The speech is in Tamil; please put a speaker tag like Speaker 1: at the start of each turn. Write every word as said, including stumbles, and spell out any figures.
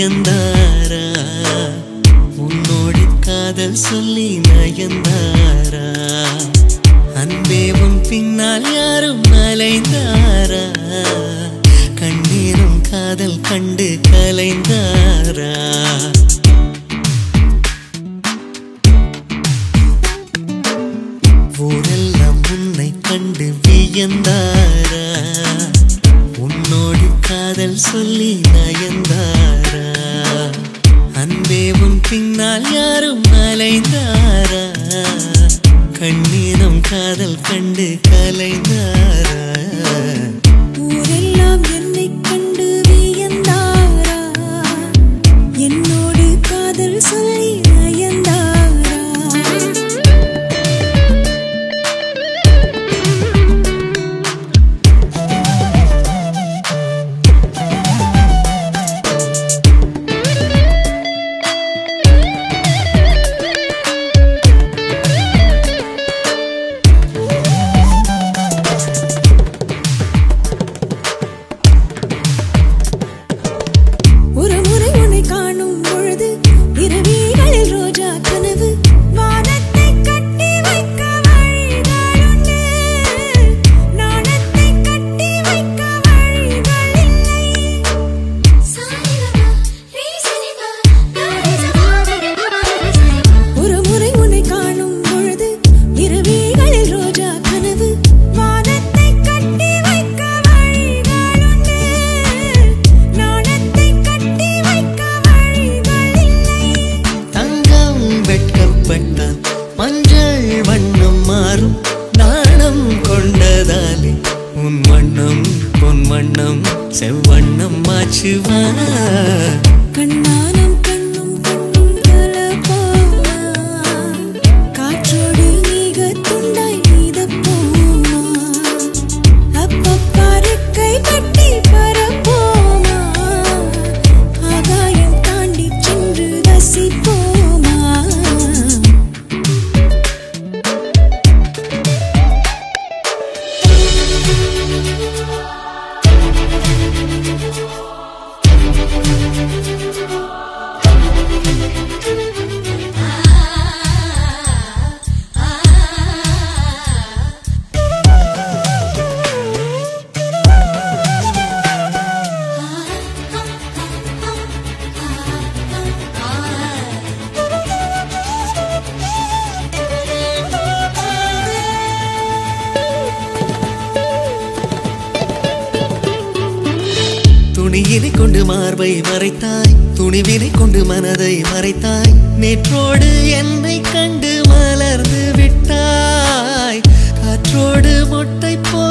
Speaker 1: வியந்தாரா உன்னோடு காதல் சொல்லி நயந்தாரா அன்பே உன் பின்னால் யாரும் அலைந்தாரா கண்ணீரும் காதல் கண்டு கலைந்தாரா ஊரெல்லாம் உன்னை கண்டு வியந்தாரா உன்னோடு காதல் சொல்லி நயந்தாரா அன்பே உன் பின்னால் யாரும் அலைந்தாரா கண்ணீரும் காதல் கண்டு கலைந்தாரா
Speaker 2: ஊரெல்லாம் என்னை கண்டு வியந்தாரா என்னோடு காதல் சொல்லி நயந்தாரா மஞ்சள் வண்ணம் மாறும் நாணம் கொண்டதாலே உன் வண்ணம் பொன் வண்ணம் செவ்வண்ணம் மாச்சுவா கண்ணானம் கண்ணும் கண்ணும் கலப்பாமா காற்றோடு நீக துண்டாய் நீதப்போமா அப்பப்பாருக்கை கட்டி பரப்போமா ஆகாயம் தாண்டி சென்று ரசிப்போமா துணியினை கொண்டு மார்பை மறைத்தாய் துணிவினை கொண்டு மனதை மறைத்தாய் நேற்றோடு என்னை கண்டு மலர்ந்து விட்டாய் காற்றோடு மொட்டை போ